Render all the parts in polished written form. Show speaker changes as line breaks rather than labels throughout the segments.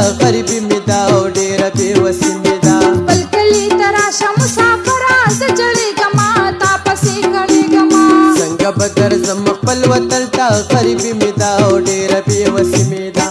غریبي مې دا او ډېره بېوسي مې دا
بل کلي ته راشه مسافره زه جړېږمه تا پسې کړېږمه
څنګه به درځم خپل وطن ته غریبي مې دا او ډېره بېوسي مې دا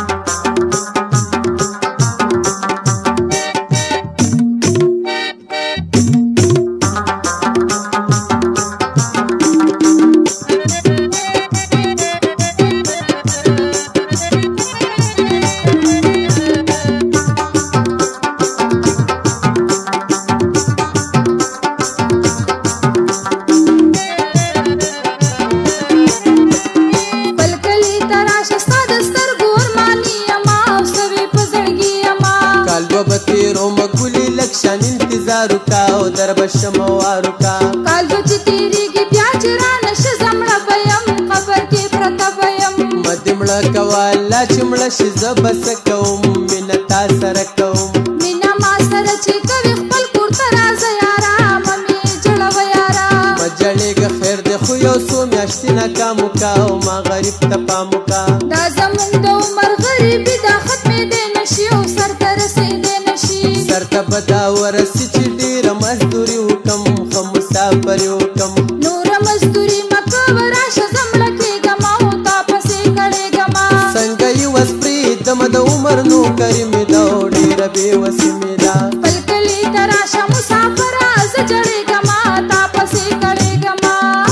شان انتظار وکا او در بشم وار وکا
کال بچ تیریږي بیا چې رانه شه زمړه بیم قبر کې پرته بیم
مدمړه کوا الله چې مړه شي زه بس کوم مینه تا سره کوم
مینه ما سره چې کوي خپل کور ته راځه یاره ممې جړوه یاره
مجړېږه خیر دی خو یو څو میاشتې ناکام وکا او ما غریب ته پام وکا
دا زمونږ د عمر غریبي دا ختمېدی نشي او سر ته رسېدی نشي
سر ته به دا ورسي چې ډېره مزدوري وکم ښه مسافري وکم
نوره مزدوري مه کوه راشه زه مړه کېږمه او تا پسې کړېږمه
څنګه یې وس پرېږدمه د عمر نوکري مې ده او ډېره بېوسي مې ده
بل کلي ته راشه مسافره زه جړېږمه تا پسې کړېږمه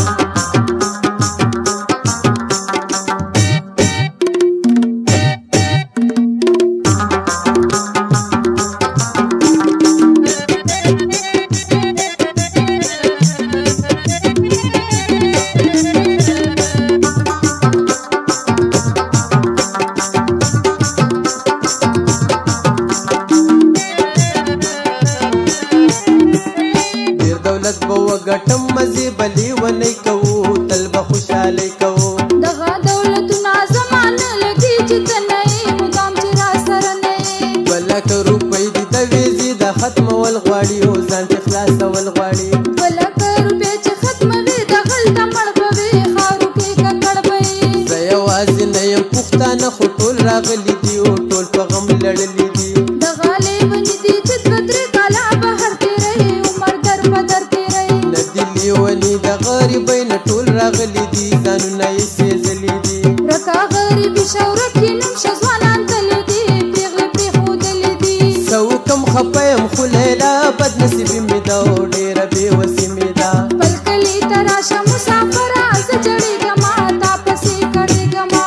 ګټم مزې بلې ونې کوو تل به خوشحالۍ کوو
دغه دولتونه زما نه لګي چې ته نه یې مدام چې را سره نه یې
دوه لکه روپۍ دي د ویزې د ختمول غواړي او ځان چې خلاصول غواړي
2 لکه روپۍ چې ختموي دغلته مړ به وي خاورو کې ککړ به یې
زه یوازې نه یم پښتانه خو ټول راغلي دي او ټول په غم لړلي دي
دغه لیوني دي چې 2-3 کاله بهر تېروي عمر در په در
لیونی د غریبۍ نه ټول راغلي دي ځانونه یې سېزلي دي
رکا غریبي شوره کې نوم شه ځوانان تللي دي پېغلې پرېښودلي دي
څه وکم خفه یم خو لیلا بدنصیبي مې ده او ډېره بېوسي مې ده
بل کلي ته راشه مسافره زه جړېږمه تا پسې کړېږمه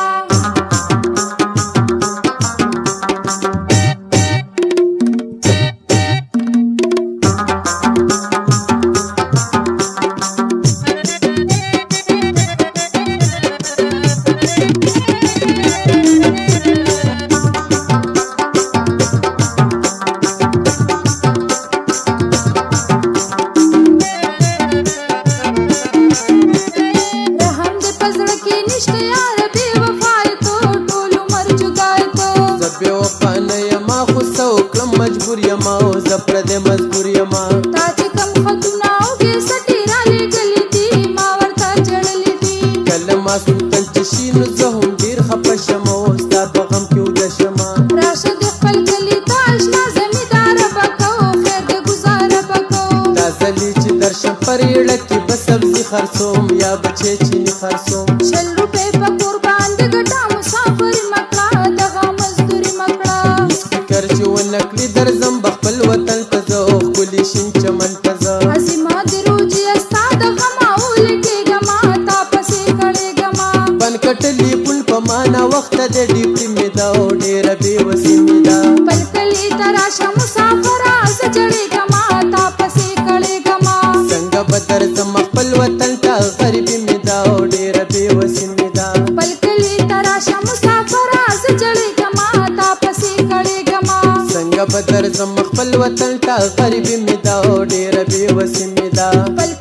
مجبور یما او زه پردې مزدور یما
تا چې کوم خطونه او ګېسټې رالیږلي دي ما ورته جړلي دي
کله ماسوتن چې شي نو زه هم ډېر خفه شم او ستا په غم کې وده شمه
راشه د خپل کلي ته اشنا زمینداره به کوو خیر د ګزاره به کوو
دا ځلې چې درشم پر یړه کې به سبزي خرڅوم یا بچې چیني خرڅوم
100 روپۍ په کور باندې ګټه مسافري مه کړه دغه مزدوري مه کړه
فکر چې ونه کړي درځم به خپل وطن ته زه او ښکلي شین چمن ته زه
عظیمه د روجیه ستا د غمه ولټېږمه تا پسې کړېږمه
بن کټلي پل په مانا وخته د ډیپټي مې ده او ډېره بېوسي مې ده
بل کلي ته راشه مسافره زه جړېږمه تا پسې کړېږمه
څنګه به درځم خپل وطن ته غریبي مې ده او ډېره بېوسي مې ده
بل کلي ته راشه مسافره زه جړېږمه تا پسې کړېږمه
څنګه به درځم خپل وطن ته غریبي مې ده او ډېره بېوسي مې ده